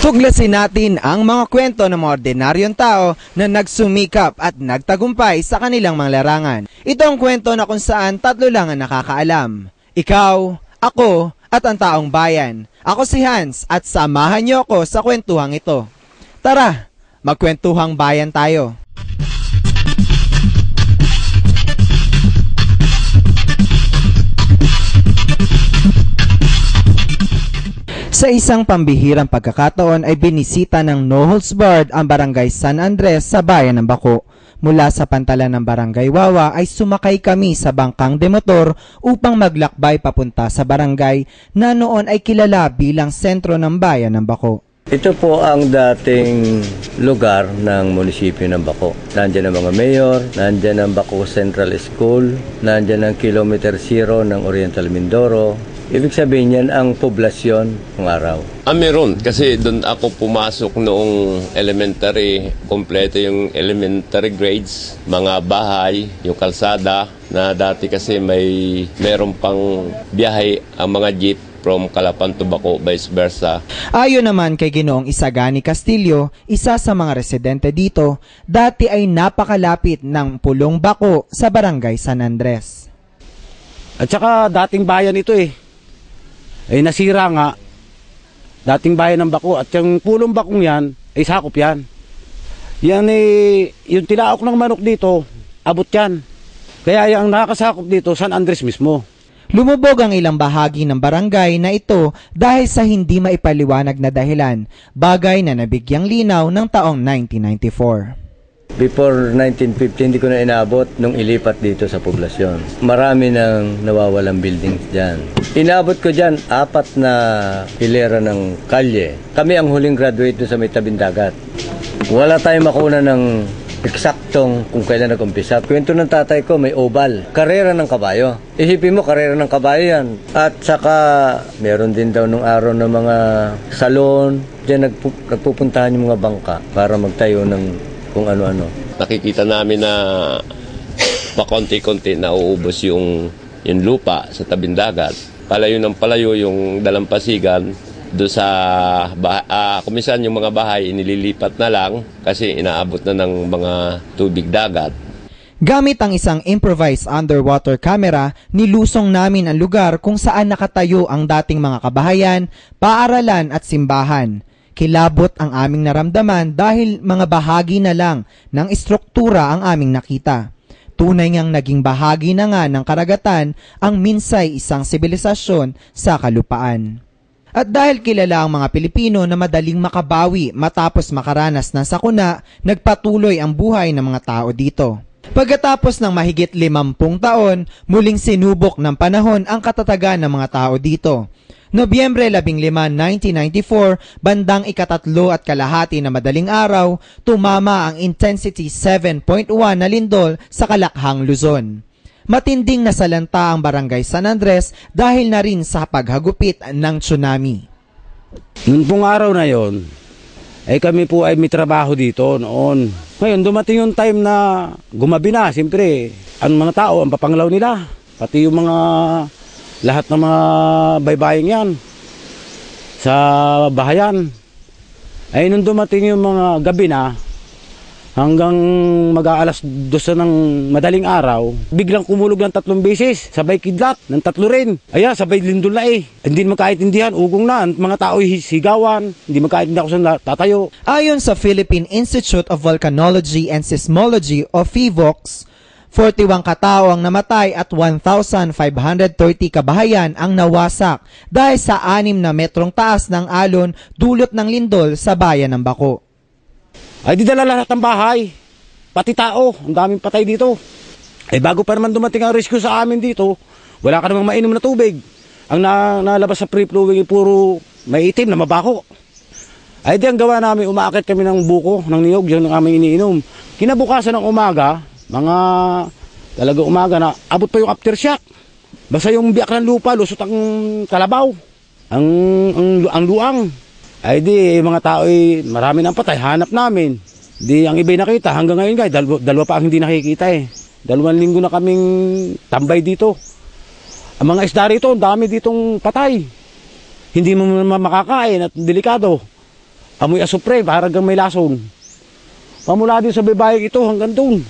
Tuklasin natin ang mga kwento ng mga ordinaryong tao na nagsumikap at nagtagumpay sa kanilang mga larangan. Ito ang kwento na kung saan tatlo lang ang nakakaalam. Ikaw, ako, at ang taong bayan. Ako si Hans at samahan niyo ako sa kwentuhang ito. Tara, magkwentuhang bayan tayo. Sa isang pambihirang pagkakataon ay binisita ng No Holds Barred ang Barangay San Andres sa bayan ng Baco. Mula sa pantalan ng Barangay Wawa ay sumakay kami sa bangkang demotor upang maglakbay papunta sa barangay na noon ay kilala bilang sentro ng bayan ng Baco. Ito po ang dating lugar ng munisipyo ng Baco. Nandiyan ang mga mayor, nandiyan ang Baco Central School, nandiyan ang Kilometer Zero ng Oriental Mindoro. Ibig sabihin yan ang poblasyon ng araw. Meron. Kasi doon ako pumasok noong elementary. Kompleto yung elementary grades, mga bahay, yung kalsada, na dati kasi meron pang biyahe ang mga jeep from Calapan to Baco, vice versa. Ayon naman kay Ginoong Isagani Castillo, isa sa mga residente dito, dati ay napakalapit ng Pulong Baco sa Barangay San Andres. At saka dating bayan ito ay nasira nga, dating bayan ng Baco, at yung Pulong Bacong yan, ay sakop yan. Yan yung tilaok ng manok dito, abot yan. Kaya yung nakakasakop dito, San Andres mismo. Lumubog ang ilang bahagi ng barangay na ito dahil sa hindi maipaliwanag na dahilan, bagay na nabigyang linaw ng taong 1994. Before 1950, hindi ko na inabot nung ilipat dito sa poblasyon. Marami nang nawawalang buildings dyan. Inabot ko dyan 4 na hilera ng kalye. Kami ang huling graduate doon sa may tabing dagat. Wala tayong makuna ng eksaktong kung kailan nag-umpisa. Kwento ng tatay ko, may oval. Karera ng kabayo. Ihipin mo, karera ng kabayo yan. At saka, meron din daw nung araw ng mga salon. Diyan nagpupuntahan yung mga bangka para magtayo ng kung ano-ano. Nakikita namin na pakonti-konti na uubos yung lupa sa tabing dagat. Palayo ng palayo yung dalampasigan. Doon sa kuminsan yung mga bahay inililipat na lang kasi inaabot na ng mga tubig dagat. Gamit ang isang improvised underwater camera, nilusong namin ang lugar kung saan nakatayo ang dating mga kabahayan, paaralan at simbahan. Kilabot ang aming naramdaman dahil mga bahagi na lang ng istruktura ang aming nakita. Tunay ngang naging bahagi na nga ng karagatan ang minsay isang sibilisasyon sa kalupaan. At dahil kilala ang mga Pilipino na madaling makabawi matapos makaranas ng sakuna, nagpatuloy ang buhay ng mga tao dito. Pagkatapos ng mahigit 50 taon, muling sinubok ng panahon ang katatagan ng mga tao dito. Nobyembre 15, 1994, bandang ika-3 at kalahati na madaling araw, tumama ang intensity 7.1 na lindol sa Kalakhang, Luzon. Matinding nasalanta ang Barangay San Andres dahil na rin sa paghagupit ng tsunami. Noon pong araw na yon, ay kami po ay may trabaho dito noon. Ngayon dumating yung time na gumabi na, siyempre, ang mga tao, ang papanglaw nila, pati yung mga lahat ng mga baybaying yan sa bahayan. Ay nung dumating yung mga gabi na, hanggang mag-aalas 2 ng madaling araw, biglang kumulog ng 3 beses, sabay kidlat, ng 3 rin. Sabay lindol na Hindi magkaintindihan, ugong na, mga tao sigawan, hindi magkaintindihan kung saan tatayo. Ayon sa Philippine Institute of Volcanology and Seismology o PHIVOLCS, 41 katao ang namatay at 1,530 kabahayan ang nawasak dahil sa 6 na metrong taas ng alon dulot ng lindol sa bayan ng Baco. Ay di dala lahat ng bahay, pati tao, ang daming patay dito. Bago pa naman dumating ang rescue sa amin dito, wala ka namang mainom na tubig. Ang nalabas sa free flowing puro may itim na mabaho. Ay di ang gawa namin, umaakit kami ng buko, ng niyog, yun ang aming iniinom. Kinabukasan ng umaga, mga talaga umaga na abot pa yung aftershock. Basta yung biyak ng lupa, lusot ang kalabaw, ang luang. Ay di mga tao marami nang patay, hanap namin. Di ang iba'y nakita hanggang ngayon guys, dalawa pa ang hindi nakikita 2 linggo na kaming tambay dito. Ang mga isda rito, dami ditong patay. Hindi mo makakain at delikado. Amoy asupre, parang may lason. Pamula din sa babae ito hanggang doon.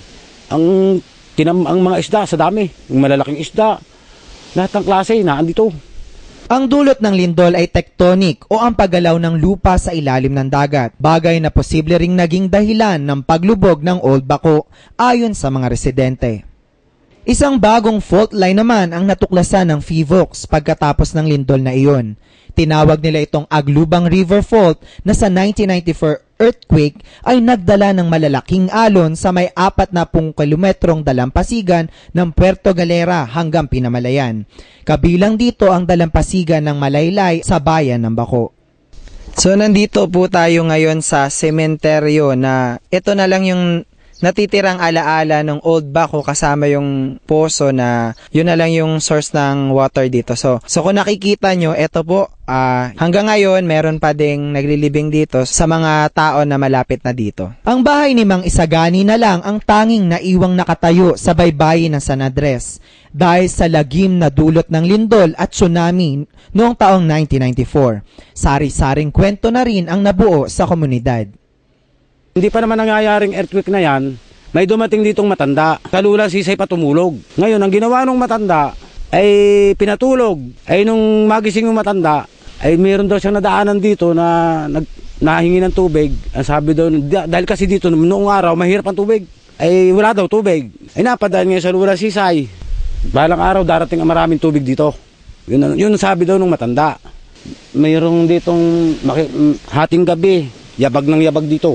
Ang mga isda sa dami, yung malalaking isda, lahat ng klase naandito. Ang dulot ng lindol ay tectonic o ang paggalaw ng lupa sa ilalim ng dagat, bagay na posible ring naging dahilan ng paglubog ng Old Baco ayon sa mga residente. Isang bagong fault line naman ang natuklasan ng PHIVOLCS pagkatapos ng lindol na iyon. Tinawag nila itong Aglubang River Fault na sa 1994 earthquake ay nagdala ng malalaking alon sa may 40 kilometrong dalampasigan ng Puerto Galera hanggang Pinamalayan. Kabilang dito ang dalampasigan ng Malaylay sa bayan ng Baco. So nandito po tayo ngayon sa sementeryo na ito na lang yung natitirang alaala ng Old Baco kasama yung poso na yun na lang yung source ng water dito. So kung nakikita nyo, ito po, hanggang ngayon meron pa ding naglilibing dito sa mga tao na malapit na dito. Ang bahay ni Mang Isagani na lang ang tanging naiwang nakatayo sa baybayin ng San Andres dahil sa lagim na dulot ng lindol at tsunami noong taong 1994. Sari-saring kwento na rin ang nabuo sa komunidad. Hindi pa naman nangyayaring earthquake na yan, may dumating ditong matanda. Kalula sisay pa tumulog. Ngayon, ang ginawa ng matanda ay pinatulog. Ay nung magising yung matanda, ay meron daw siyang nadaanan dito na nahingi ng tubig. Ang sabi daw, dahil kasi dito noong araw, mahirap ang tubig. Ay wala daw tubig. Ay napadaan ngayon sa lula sisay. Balang araw darating ang maraming tubig dito. Yun sabi daw ng matanda. Mayroong ditong hating gabi, yabag ng yabag dito.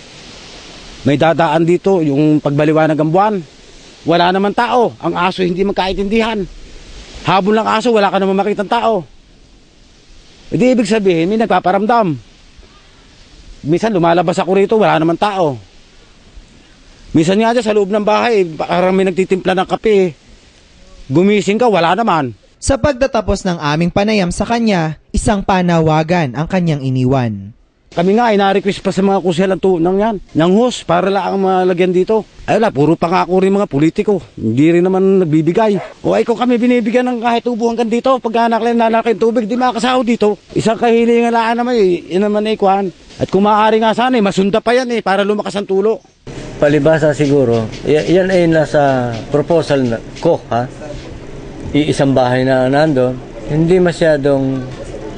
May dadaan dito, yung pagbaliwanag ng buwan. Wala naman tao. Ang aso hindi magkaintindihan. Habol ng aso, wala ka naman makitang tao. Hindi ibig sabihin, may nagpaparamdam. Minsan lumalabas ako rito, wala naman tao. Minsan nga dyan sa loob ng bahay, parang may nagtitimpla ng kape. Gumising ka, wala naman. Sa pagtatapos ng aming panayam sa kanya, isang panawagan ang kanyang iniwan. Kami nga ay na-request pa sa mga kusel ng hos para lang ang malagyan dito. Ay wala, puro pangako rin mga politiko. Hindi rin naman nagbibigay. O ay kung kami binibigyan ng kahit ubo hanggang dito, pag nanakain tubig, di makakasaho dito. Isang kahilingalaan naman yun naman ay kuhan. At kung maaari nga sana, masunda pa yan para lumakas ang tulo. Palibasa siguro, yan ay nasa proposal ko, ha? Iisang bahay na nandun, hindi masyadong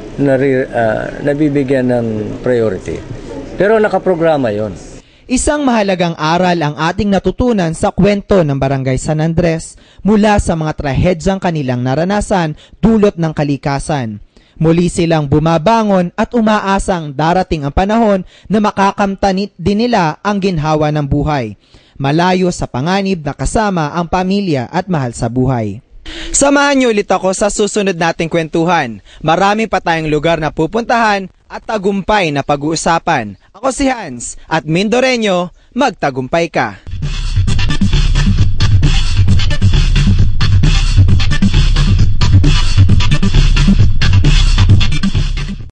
nabibigyan ng priority. Pero nakaprograma yon. Isang mahalagang aral ang ating natutunan sa kwento ng Barangay San Andres mula sa mga trahedyang kanilang naranasan dulot ng kalikasan. Muli silang bumabangon at umaasang darating ang panahon na makakamtan din nila ang ginhawa ng buhay. Malayo sa panganib na kasama ang pamilya at mahal sa buhay. Samahan niyo ulit ako sa susunod nating kwentuhan. Marami pa tayong lugar na pupuntahan at tagumpay na pag-uusapan. Ako si Hans at Mindoreño, magtagumpay ka!